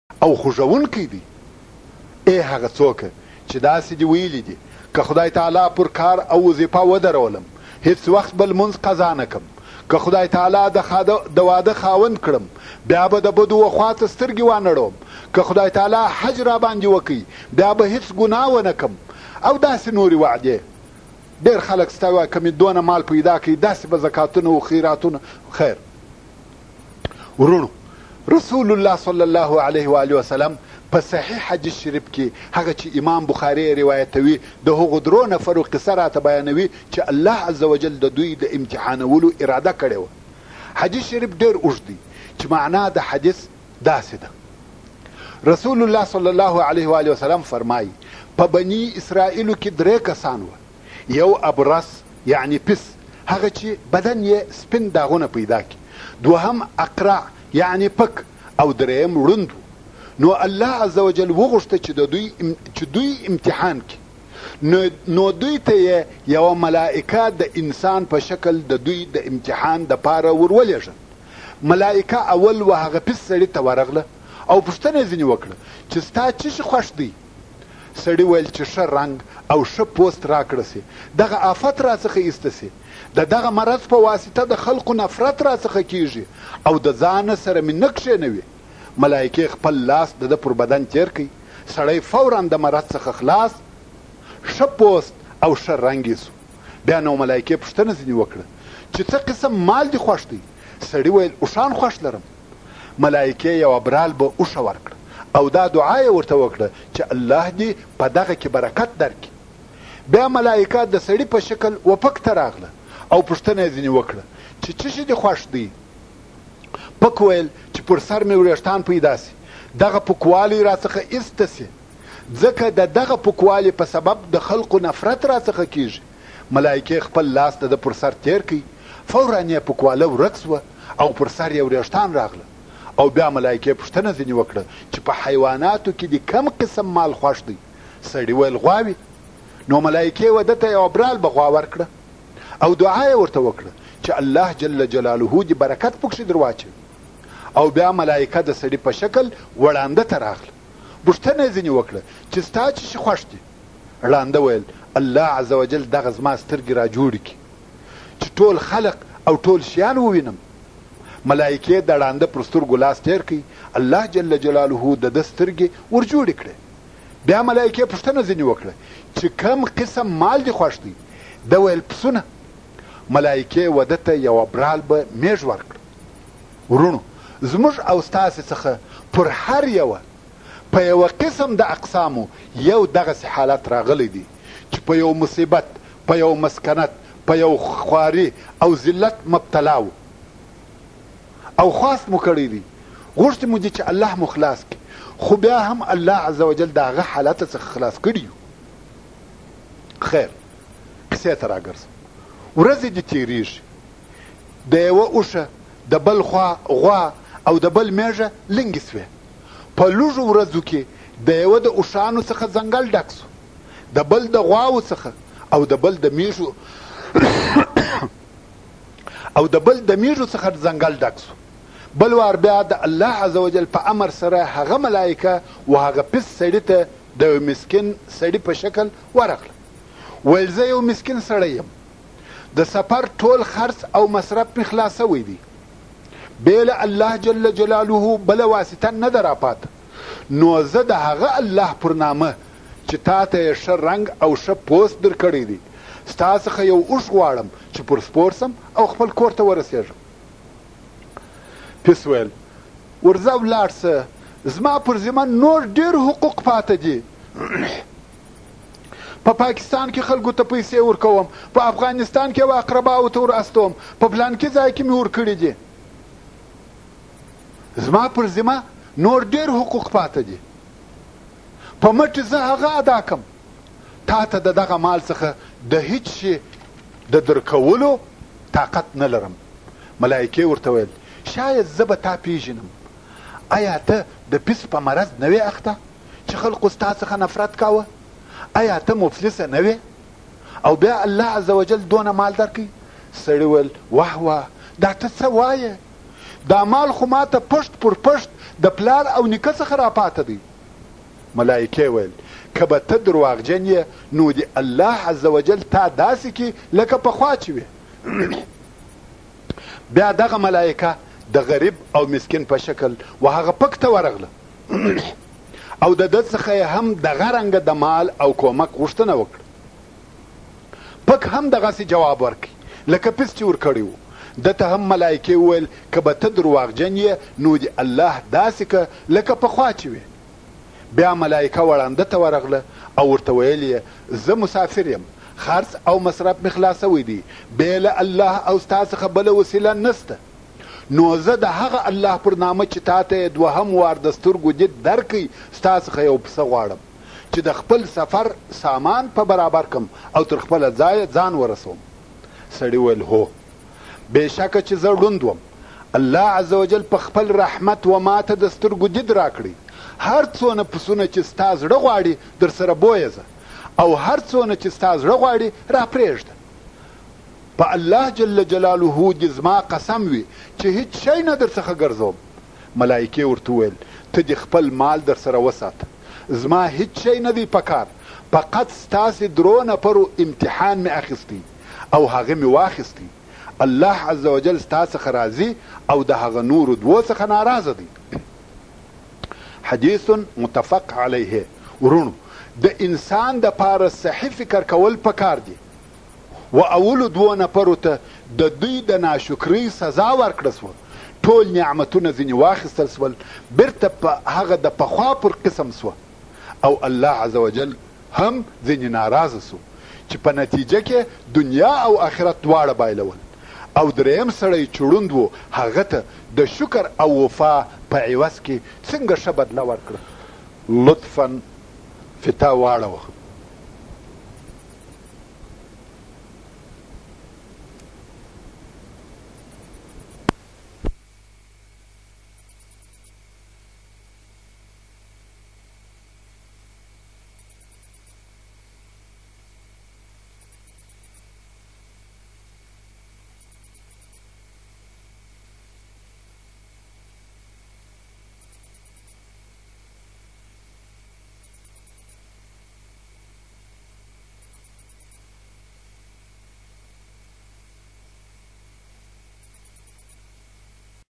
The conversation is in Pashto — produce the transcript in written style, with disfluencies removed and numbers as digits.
او خوږونکی دی. ای هغه څوک چې داسې دي ویلي دي که خدای تعالی پر کار او وظیفه ودرولم هیڅ وخت بل منځ قضا نه کم، که خدای تعالی د واده خاوند کړم بیا به د بدو و خواته سترګې وانړوم، که خدای تعالی حج را باندې وکړي بیا به هیڅ ګناه ونه کم، او داسې نورې وعدې. ډېر خلک ستا وایي که مې دونه مال پیدا کړي داسې به زکاتونه و خیراتونه. خیر ورونو، رسول الله صلی الله علیه و آله وسلم په صحیح حدیث شریف کې هغه چې امام بخاري روایتوي د هغو درو نفرو قصه راته بیانوي چې الله عز وجل د دوی د امتحانولو اراده کړې وه. حدیث شریف ډېر اوږد دی چې معنا د حدیث داسې ده. رسول الله صلی الله علیه و آله وسلم فرمایي په بني اسرائیلو کې 3 کسان وه. یو ابرس یعنی پس هغه چې بدن یې سپین داغونه پیدا کړي، دوهم اقرع یعنی پک، او دریم ړوند. نو الله عز وجل وغوښته چې دوی امتحان کړي، نو دوی ته یوه ملائکه د انسان په شکل د دوی د امتحان دپاره ورولېږل. ملائکه اول و هغه پس سړي ته ورغله او پوښتنه یې ځینې وکړه چې ستا څه شي خوښ دی؟ سړي ویل چې ښه رنګ او ښه پوست راکړه سي، دغه آفت راڅخه ایسته سي، د دغه مرض په واسطه د خلقو نفرت راڅخه کیږي او د ځانه سره مې نه کښېنوي. ملائکې خپل لاس د ده پر بدن تیر کړي، سړی فورا د مرض څخه خلاص، ښه پوست او ښه رنګ سو. بیا نو ملائکې پوښتنه ځینې وکړه چې څه قسم مال دې خوښ دی؟ سړي ویل اوښان خوښ لرم. ملائکې یوه برال به اوښه ورکړه او دا دعا یې ورته وکړه چې الله دې په دغه کې برکت درکړي. بیا ملائکه د سړي په شکل وپک ته راغله او پوښتنه یې ځینې وکړه چې څه شي دې خوښ دی؟ پک ویل چې پر سر مې وریښتان پیدا سي، دغه پکوالی راڅخه ایسته سي، ځکه د دغه پکوالي په سبب د خلقو نفرت راڅخه کیږي. ملائکې خپل لاس د ده پر سر تیر کړي، فورا یې پکواله ورک سوه او پر سر یې وریښتان راغله. او بیا ملائکې پوښتنه ځینې وکړه چې په حیواناتو کې د کم قسم مال خوښ دی؟ سړي ویل غواوې. نو ملائکې و ده ته یوه برال به غوا ورکړه او دعا یې ورته وکړه چې الله جل جلاله دې برکت پکښې در واچوي. او بیا ملائکه د سړي په شکل وړانده ته راغله. پوښتنه یې ځینې وکړه چې ستا څه شي خوښ دي؟ وړانده ویل الله عز وجل دغه زما سترګې را جوړې کړي چې ټول خلق او ټول شیان ووینم. ملائکې د ړانده پر سترګو لاس تیر کړي، الله جل جلاله د ده سترګې ور جوړې کړې. بیا ملائکې پوښتنه ځینې وکړه چې کم قسم مال دې خوښ دی؟ ده ویل پسونه. ملائکې و ده ته یوه برال به میږ ورکړه. ورونو، زموږ او ستاسې څخه پر هر یوه په یوه قسم د اقسامو یو دغسې حالت راغلی دی چې په یو مصیبت، په یو مسکنت، په یو خواري او ذلت مبتلا و او خواست مو کړی دی، غوښتې مو دي چې الله مو خلاص کړي، خو بیا هم الله عز وجل د هغه حالت څخه خلاص کړي یو. خیر قصې ته راګرځم. ورځې دې تېرېږي، د یوه اوښه د بل خوا غوا او د بل میږه لنګې سوې. په لږو ورځو کې د یوه د اوښانو څخه ځنګل ډک سو، د بل د غواو څخه او د بل د میږو او د بل د میږو څخه ځنګل ډک سو. بل وار بیا د الله عز وجل په امر سره هغه ملائکه و هغه پس سړي ته د یو مسکین سړي په شکل ورغله. ویل زه یو مسکین سړی یم، د سفر ټول خرڅ او مصرف مې خلاص سوی دی، بیله الله جل جلاله بله واسطه نه ده راپاته. نو زه د هغه الله پر نامه چې تا ته یې ښه رنګ او ښه پوست در کړی دی ستا څخه یو اوښ غواړم چې پر سپور سم او خپل کور ته ورسېږم. پس ویل ورځه ولاړ سه، زما پر ذمه نور ډېر حقوق پاته دي. په پاکستان کې خلکو ته پیسې ورکوم، په افغانستان کې یو اقرباو ته ور استوم، په پلانکي ځای کې مې ورکړي دي. زما پر ذمه نور ډېر حقوق پاته دي، په مټې زه هغه ادا کم. تا ته د دغه مال څخه د هیڅ شي د درکولو طاقت نه لرم. ملائکې ورته ویل شاید زه به تا پیژنم، آیا ته د پس په مرض نه وې اخته چې خلقو ستا څخه نفرت کاوه؟ آیا ته مفلسه نه وې او بیا الله عز وجل دونه مال درکوي؟ سړي ویل واه واه دا ته څه وایې؟ دا مال خو ما ته پشت پر پشت د پلار او نیکه څخه راپاته دی. ملایکې ویل که به ته درواغجن یې نو د الله عز وجل تا داسې کې لکه پخوا چې وې. بیا دغه ملایکه د غریب او مسکین په شکل و هغه پک ته ورغله او د ده څخه یې هم دغه رنګه د مال او کومک غوښتنه وکړه. پک هم دغسې جواب ورکړي لکه پیس چې ورکړی و. ده ته هم ملایکې وویل که به ته درواغجن یې نو د الله داسې که لکه پخوا چې وې. بیا ملایکه وړانده ته ورغله او ورته ویل یې زه مسافر یم، خرڅ او مصرف مې خلاصوی دی، بې له الله او ستا څخه بله وسیله نسته. نو زه د هغه الله پر نامه چې تا ته یې دوهم وار د سترګو دید درکوي ستا څخه یو پسه غواړم چې د خپل سفر سامان په برابر کم او تر خپله ځایه ځان ورسوم. سړي ویل هو بېشکه چې زه ړوند وم، الله عز وجل په خپل رحمت و ما ته د سترګو دید راکړی. هر څونه پسونه چې ستا زړه غواړي در سره بویزه او هر څونه چې ستا زړه غواړي را پرېږده. په الله جل جلاله دې زما قسم وي چې هیڅ شی نه در څخه ګرځوم. ملایکې ورته وویل ته دې خپل مال در سره وساته، زما هیڅ شی نه دی پکار، فقط ستاسې درو نفرو امتحان مې اخیستی او هغه مې واخیستی. الله عز وجل ستا څخه راضي او د هغه نورو دوو څخه ناراضه دی. حدیث متفق علیه. ورونو د انسان د پاره صحیح فکر کول پکار دی و اولو دوو نفرو ته د دوی د ناشکرۍ سزا ورکړه سوه. ټول نعمتونه ځینې واخیستل سول، بیرته په هغه د پخوا پر قسم سوه او الله عز وجل هم ځینې ناراضه سو چې په نتیجه کې دنیا او آخرت دواړه بایلول. او دریم سړی چې ړوند و هغه ته د شکر او وفا په عوض کې څنګه ښه بدله ورکړه. لطفا فتا واړوه.